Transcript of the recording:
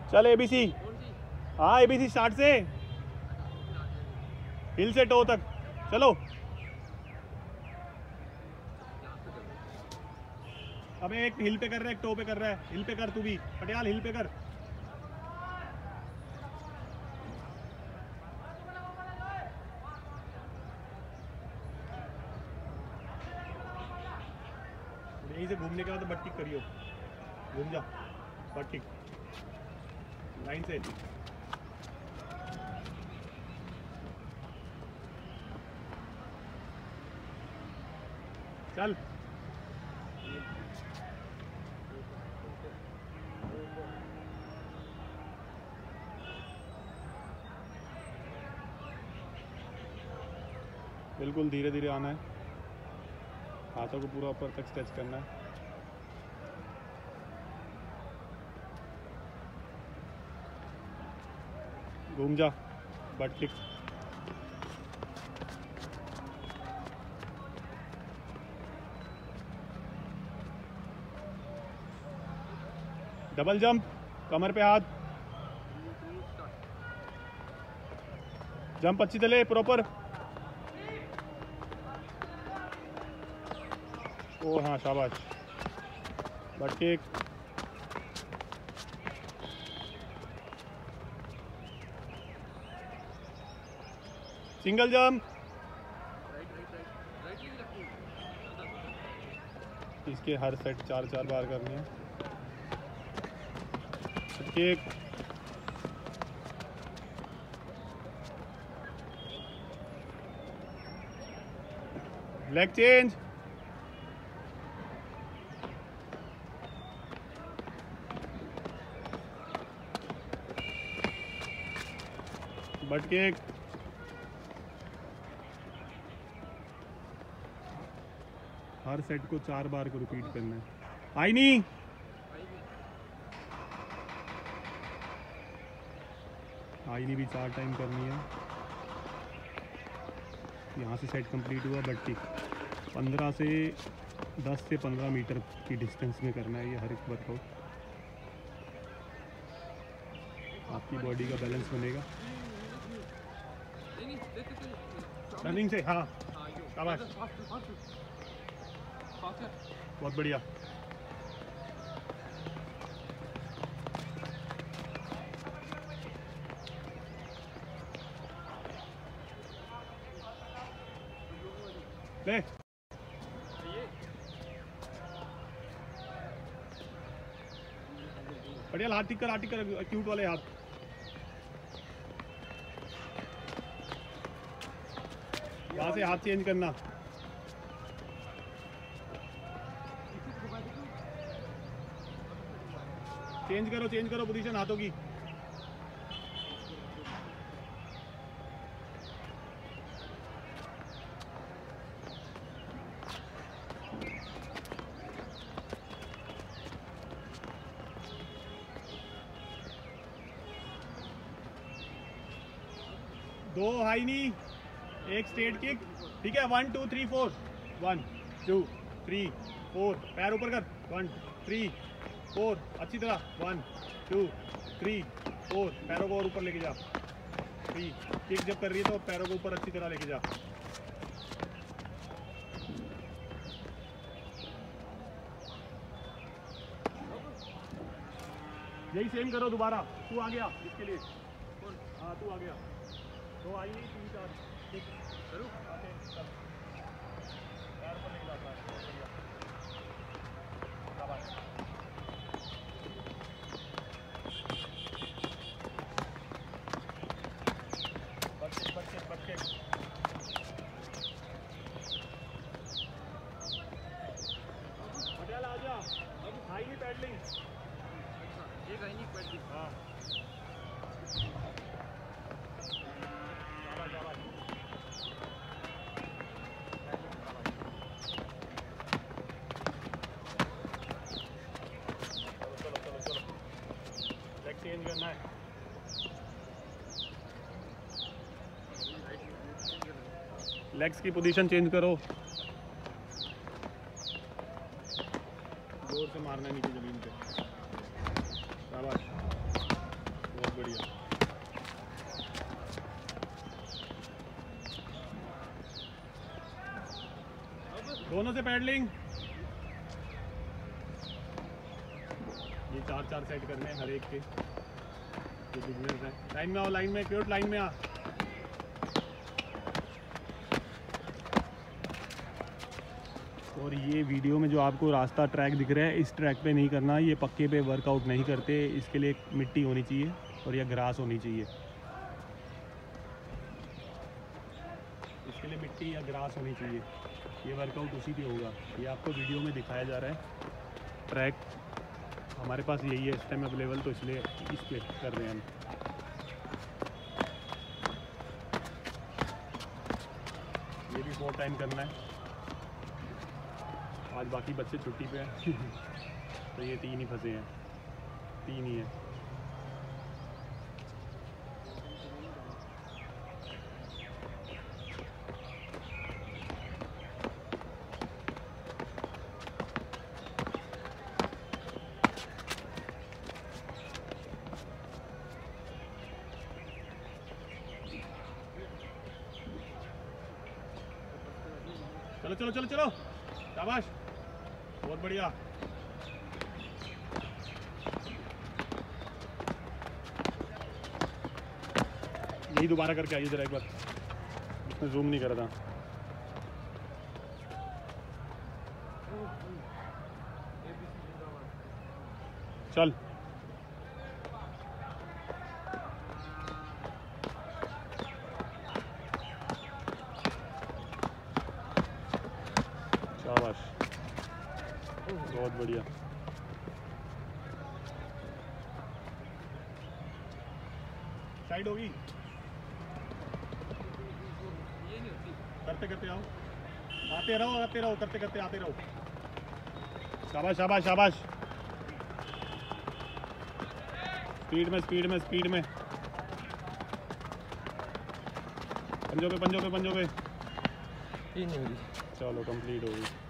चल एबीसी। हाँ ABC start से हिल से टो तक चलो। अबे एक हिल पे कर रहा है, एक टो पे कर रहा है। हिल पे कर तू भी पटियाल, हिल पे कर। यहीं से घूमने के बाद बट किक करियो, घूम जा बट किक लाइन से। चल बिल्कुल धीरे धीरे आना है, हाथों को पूरा ऊपर तक स्ट्रेच करना है। घूम जा बट किक। डबल जंप, कमर पे हाथ, जंप अच्छी चले प्रॉपर। ओ हाँ शाबाश, बट किक। सिंगल जंप, इसके हर सेट 4-4 बार करनी है। Butt kick, leg change, butt kick, हर सेट को 4 बार को रिपीट करना है। आई नहीं, आई नहीं भी 4 टाइम करनी है। यहाँ से सेट कंप्लीट हुआ, बट किक 10 से 15 मीटर की डिस्टेंस में करना है ये हर एक वर्कआउट। आपकी बॉडी का बैलेंस बनेगा रनिंग से। हाँ शाबाश, बहुत बढ़िया। ले बढ़िया, हाथ टिक कर, हाथ टिक कर, क्यूट वाले हाथ। वहां से हाथ चेंज करना। चेंज करो पोजीशन हाथों की। दो हाई नी, एक स्ट्रेट किक, ठीक है। 1 2 3 4, 1 2 3 4, पैर ऊपर कर। 1 3 4, अच्छी तरह। 1 2 3 4, पैरों को और ऊपर लेके जा। 3 किक जब कर रही है तो पैरों को ऊपर अच्छी तरह लेके जा। यही सेम करो दोबारा। तू आ गया इसके लिए, हाँ तू आ गया। तो आई नहीं 3 4 ठीक करूँ। पैर ऊपर लेके जाता है, शाबाश। पटियाला आ जा, हाई नहीं पैडलिंग, एक हाई नहीं पैडलिंग। हाँ चेंज करना है। लेग्स की पोजीशन चेंज करो, जोर से मारना नीचे जमीन पे। शाबाश। दोनों से पैडलिंग। ये 4-4 सेट करने हैं हर एक के, जो बिगनर्स हैं। लाइन में आओ, लाइन में क्यूट, लाइन में आ। और ये वीडियो में जो आपको रास्ता ट्रैक दिख रहा है, इस ट्रैक पे नहीं करना, ये पक्के पे वर्कआउट नहीं करते। इसके लिए मिट्टी होनी चाहिए और या ग्रास होनी चाहिए। इसके लिए मिट्टी या ग्रास होनी चाहिए। ये वर्कआउट उसी पे होगा। ये आपको वीडियो में दिखाया जा रहा है। ट्रैक हमारे पास यही है इस टाइम अवेलेबल, तो इसलिए इस पे कर रहे हैं हम। ये भी 4 टाइम करना है। आज बाकी बच्चे छुट्टी पे हैं तो ये 3 ही फंसे हैं, 3 ही है। चलो चलो चलो चलो, शाबाश, बहुत बढ़िया। यही दोबारा करके आइए जरा एक बार, इसमें जूम नहीं कर रहा था। चल शाबाश, बहुत बढ़िया। साइड होगी, करते करते आओ, आते रहो, करते करते आते रहो। शाबाश शाबाश शाबाश, स्पीड में स्पीड में स्पीड में, पंजों पे पंजों पे पंजों पे। चलो कंप्लीट हो गई।